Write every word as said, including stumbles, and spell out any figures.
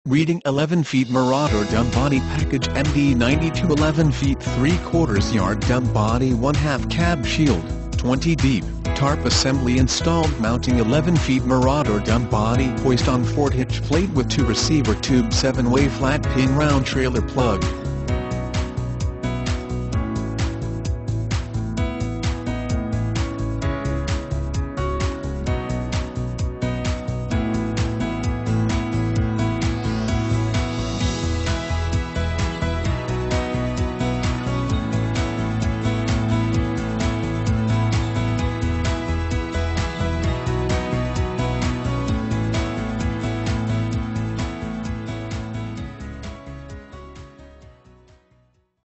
Reading eleven feet Marauder dump body package M D ninety-two eleven feet three quarters yard dump body one half cab shield, twenty deep, tarp assembly installed mounting eleven feet Marauder dump body hoist on Ford hitch plate with two receiver tube seven way flat pin round trailer plug.